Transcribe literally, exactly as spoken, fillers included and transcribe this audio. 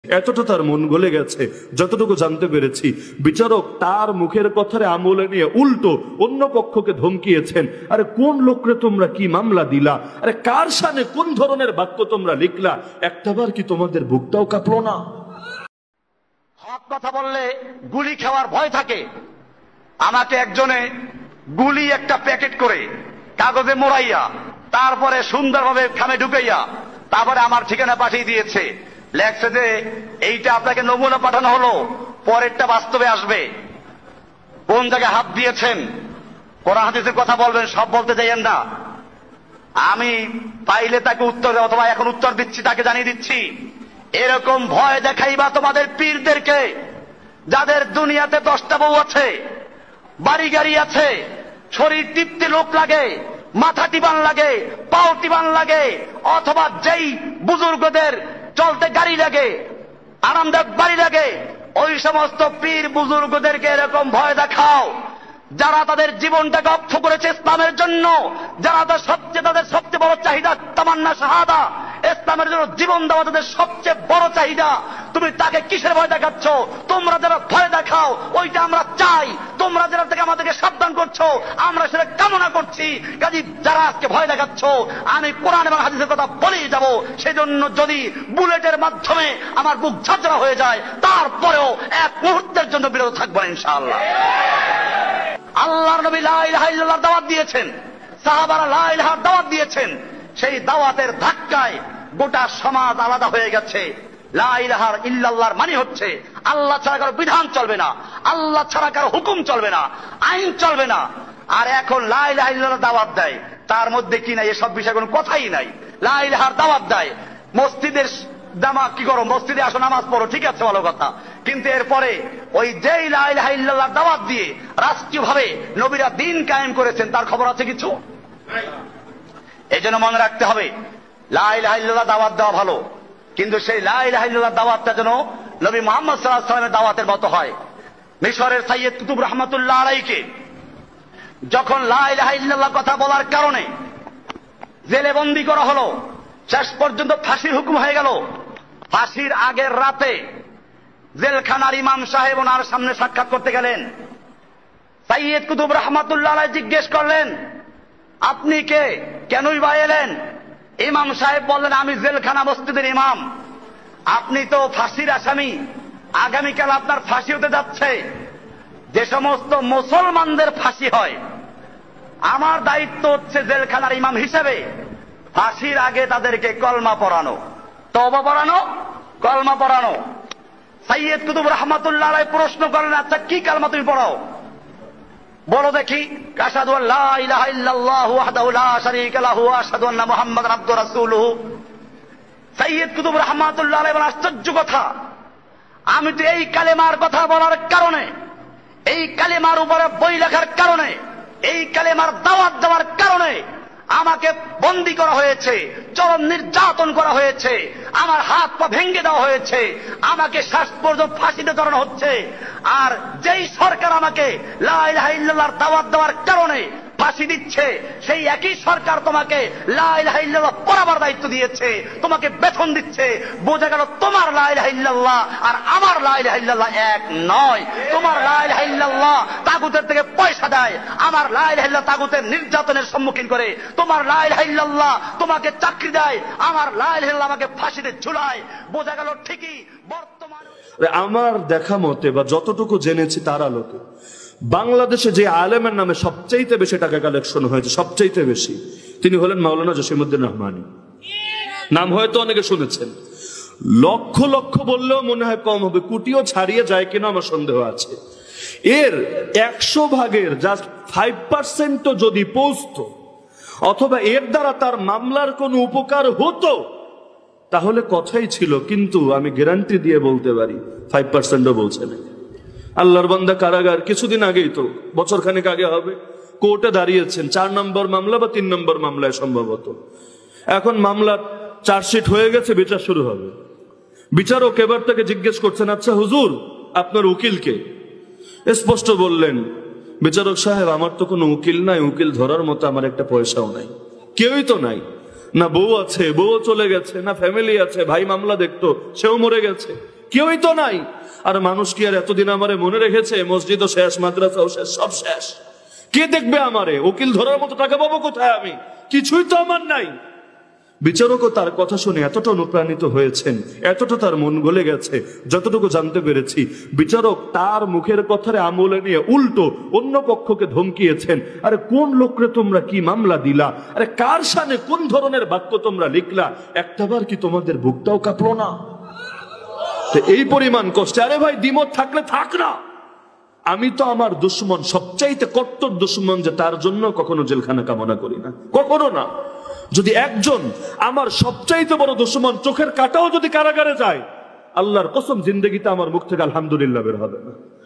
এতটা তার মন গলে গেছে। যতটুকু জানতে পেরেছি, বিচারক তার মুখের কথারে আমলে নিয়ে উল্টো অন্য পক্ষকে ধমকিয়েছেন, আরে কোন লোকরে তোমরা কি মামলা দিলা, আরে কার সামনে কোন ধরনের বাক্য তোমরা লিখলা, একটাবার কি তোমাদের বুকটাও কাঁপলো না? হক কথা বললে গুলি খাওয়ার ভয় থাকে। আমাকে একজনে গুলি একটা প্যাকেট করে কাগজে মোড়াইয়া তারপরে সুন্দরভাবে খামে ঢুকাইয়া তারপরে আমার ঠিকানা পাঠিয়ে দিয়েছে। লেখছে যে এইটা আপনাকে নমুনা পাঠানো হলো, পরেরটা বাস্তবে আসবে। কোন জায়গায় হাত দিয়েছেন, কোরআন হাদিসের কথা বলবেন, সব বলতে যাইয়েন না। আমি পাইলে তাকে উত্তর দেব, অথবা এখন উত্তর দিচ্ছি, তাকে জানিয়ে দিচ্ছি। এরকম ভয় দেখাইবা তোমাদের পীরদেরকে, যাদের দুনিয়াতে দশটা বউ আছে, বাড়ি গাড়ি আছে, শরীর টিপতে লোক লাগে, মাথা টিবান লাগে, পাও টিবান লাগে, অথবা যেই বুজুর্গদের চলতে গাড়ি লাগে, আরামদায়ক বাড়ি লাগে, ওই সমস্ত পীর বুজুর্গদেরকে এরকম ভয় দেখাও যারা তাদের জীবনটাকে অক্ষ করেছে ইসলামের জন্য, যারা তাদের সবচেয়ে তাদের সবচেয়ে বড় চাহিদা তামান্না শাহাদা, ইসলামের জন্য জীবন দেওয়া তাদের সবচেয়ে বড় চাহিদা। তুমি তাকে কিসের ভয় দেখাচ্ছ? তোমরা যারা ভয় দেখাও ওইটা আমরা চাই, তোমরা যারা থেকে আমাদেরকে সাবধান করছো আমরা সেটা কামনা করছি। কাজী যারা আজকে ভয় দেখাচ্ছ, আমি কোরআন এবং হাদিসের কথা বলেই যাব। সেজন্য যদি বুলেটের মাধ্যমে আমার বুক ঝাঁঝরা হয়ে যায়, তারপরেও এক মুহূর্তের জন্য বিরত থাকবো না ইনশাআল্লাহ। আল্লাহর নবী লা ইলাহা ইল্লাল্লাহর দাওয়াত দিয়েছেন, সাহাবারা লা ইলাহার দাওয়াত দিয়েছেন। সেই দাওয়াতের ধাক্কায় গোটা সমাজ আলাদা হয়ে গেছে। লা ইলাহা ইল্লাল্লাহর মানে হচ্ছে আল্লাহ ছাড়া কারো বিধান চলবে না, আল্লাহ ছাড়া কারো হুকুম চলবে না, আইন চলবে না। আর এখন লা ইলাহা ইল্লাল্লাহর দাওয়াত দেয়, তার মধ্যে কি নাই, এসব বিষয়ে কোনো কথাই নাই। লা ইলাহার দাওয়াত দেয়, মসজিদের জামা কি করো, মসজিদে আসো নামাজ পড়ো, ঠিক আছে ভালো কথা, কিন্তু এরপরে ওই যেই লা ইলাহা ইল্লাল্লাহর দাওয়াত দিয়ে রাষ্ট্রীয়ভাবে নবীরা দিন কায়েম করেছেন, তার খবর আছে কিছু? এই জন্য মনে রাখতে হবে, লা ইলাহা ইল্লাল্লাহ দাওয়াত দেওয়া ভালো, কিন্তু সেই লা ইলাহা ইল্লাল্লাহ দাওয়াতটা যেন নবী মুহাম্মদ সাল্লাল্লাহু আলাইহি ওয়াসাল্লামের দাওয়াতের মতো হয়। মিশরের সাইয়্যিদ কুতুব রহমাতুল্লাহ আলাইহিকে যখন লা ইলাহা ইল্লাল্লাহ কথা বলার কারণে জেলে বন্দী করা হলো, শেষ পর্যন্ত ফাঁসির হুকুম হয়ে গেল। ফাঁসির আগের রাতে জেলখানার ইমাম সাহেব ওনার সামনে সাক্ষাৎ করতে গেলেন। সাইয়্যিদ কুতুব রহমাতুল্লাহ আলাইহি জিজ্ঞেস করলেন, আপনি কে, কেনই বা এলেন? ইমাম সাহেব বললেন, আমি জেলখানা মসজিদের ইমাম, আপনি তো ফাঁসির আসামি, আগামীকাল আপনার ফাঁসি হতে যাচ্ছে। যে সমস্ত মুসলমানদের ফাঁসি হয়, আমার দায়িত্ব হচ্ছে জেলখানার ইমাম হিসেবে ফাঁসির আগে তাদেরকে কলমা পড়ানো, তওবা পড়ানো, কলমা পড়ানো। সাইয়্যিদ কুতুব রহমাতুল্লাহ আলাইহি প্রশ্ন করলেন, আচ্ছা কি কালমা তুমি পড়াও, বলো দেখি। আশহাদু আল্লা ইলাহা ইল্লাল্লাহু ওয়াহদাহু লা শারীকা লাহু ওয়া আশহাদু আন্না মুহাম্মাদান আবদুহু ওয়া রাসূলুহু। সাইয়্যিদ কুতুব রহমাতুল্লাহ আলাইহি বলেন, আশ্চর্য কথা, আমি তো এই কালেমার কথা বলার কারণে, এই কালেমার উপরে বই লেখার কারণে, এই কালেমার দাওয়াত দেওয়ার কারণে আমাকে বন্দী করা হয়েছে, চরম নির্যাতন করা হয়েছে, আমার হাত পা ভেঙে দেওয়া হয়েছে, আমাকে শেষ পর্যন্ত ফাঁসিতে চড়ানো হচ্ছে। আর যেই সরকার আমাকে লা ইলাহা ইল্লাল্লাহর দাওয়াত দেওয়ার কারণে ফাঁসি দিচ্ছে, সেই একই সরকার তোমাকে লা ইলাহা ইল্লাল্লাহ পড়াবার দায়িত্ব দিয়েছে, তোমাকে বেতন দিচ্ছে। বোঝা গেল তোমার লা ইলাহা ইল্লাল্লাহ আর আমার লা ইলাহা ইল্লাল্লাহ এক নয়। তোমার লা ইলাহা ইল্লাল্লাহ তাগুতের থেকে পয়সা দেয়, আমার লা ইলাহা ইল্লাল্লাহ তাগুতের নির্যাতনের সম্মুখীন করে। তোমার লা ইলাহা ইল্লাল্লাহ তোমাকে চাকরি দেয়, আমার লা ইলাহা ইল্লাল্লাহ আমাকে ফাঁসিতে ঝুলায়। বোঝা গেল ঠিকই বর্তমান আমার দেখা মতে বা যতটুকু জেনেছি তার আলোকে বাংলাদেশে যে আলেমের নামে সবচাইতে বেশি টাকা কালেকশন হয়েছে, সবচাইতে বেশি, তিনি হলেন মাওলানা জসিমউদ্দিন রহমানী। নাম হয়তো অনেকে শুনেছেন, লক্ষ লক্ষ বললেও মনে হয় কম হবে, কোটিও ছাড়িয়ে যায় কিনা আমার সন্দেহ আছে। এর একশো ভাগের জাস্ট ফাইভ পার্সেন্টও যদি পৌঁছতো, অথবা এর দ্বারা তার মামলার কোনো উপকার হতো, তাহলে কথাই ছিল। কিন্তু আমি গ্যারান্টি দিয়ে বলতে পারি ফাইভ পার্সেন্টও বলছে না। আল্লাহর বান্দা কারাগার, কিছুদিন আগেই তো, বছর খানেক আগে হবে, কোর্টে দাঁড়িয়েছেন চার নম্বর মামলা বা তিন নম্বর মামলায় সম্ভবত। এখন মামলা চার্জশিট হয়ে গেছে, বিচার শুরু হবে। বিচারক এবার তাকে জিজ্ঞেস করছেন, আচ্ছা হুজুর আপনার উকিলকে? স্পষ্ট বললেন বিচারক সাহেব, আমার তো কোনো উকিল নাই, উকিল ধরার মতো আমার একটা পয়সাও নাই, কেউই তো নাই। না বউ আছে, বউ চলে গেছে, না ফ্যামিলি আছে, ভাই মামলা দেখতো সেও মরে গেছে, কেউই তো নাই। আর মানুষ কি আর এতদিন আমারে মনে রেখেছে? মসজিদও শেষ, মাদ্রাসাও শেষ, সব শেষ। কে দেখবে আমারে? উকিল ধরার মতো টাকা পাবো কোথায় আমি? কিছুই তো আমার নাই। বিচারকও তার কথা শুনে এতটা অনুপ্রাণিত হয়েছেন, এতটা তার মন গলে গেছে, যতটুকু জানতে পেরেছি বিচারক তার মুখের কথারে আমলে নিয়ে উল্টো অন্য পক্ষকে ধমকিয়েছেন। আরে কোন লোকরে তোমরা কি মামলা দিলা? আরে কার সামনে কোন ধরনের বাক্য তোমরা লিখলা? একটাবার কি তোমাদের বুকটাও কাঁপলো না? এই পরিমাণ কষ্ট। আরে ভাই দ্বিমত থাকলে থাক না। আমি তো আমার দুশ্মন, সবচাইতে কট্টর দুশ্মন, যে তার জন্য কখনো জেলখানা কামনা করি না, কখনো না। যদি একজন আমার সবচাইতে বড় দুশ্মন চোখের কাটাও যদি কারাগারে যায়, আল্লাহর কসম জিন্দগিতে আমার মুখ থেকে আলহামদুলিল্লাহ বের হবে না।